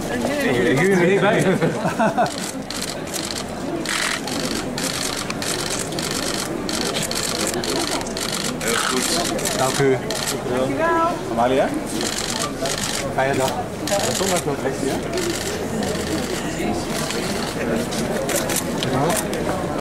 Ik huur er niet bij. Heel goed. Dank u. Dankjewel. Amalia? Fijne dag. Zondag nog feestje, ja?